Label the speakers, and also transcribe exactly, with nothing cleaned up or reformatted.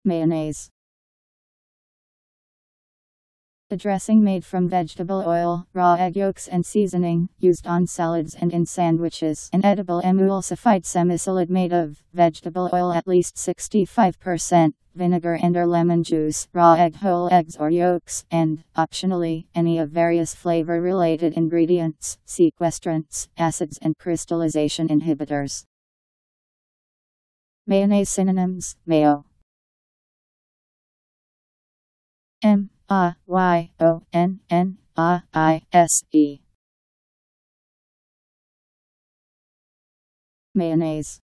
Speaker 1: Mayonnaise. A dressing made from vegetable oil, raw egg yolks and seasoning, used on salads and in sandwiches. An edible emulsified semi-solid made of vegetable oil at least sixty-five percent, vinegar and or lemon juice, raw egg, whole eggs or yolks, and, optionally, any of various flavor-related ingredients, sequestrants, acids and crystallization inhibitors. Mayonnaise synonyms: mayo. M A Y O N N A I S E. Mayonnaise.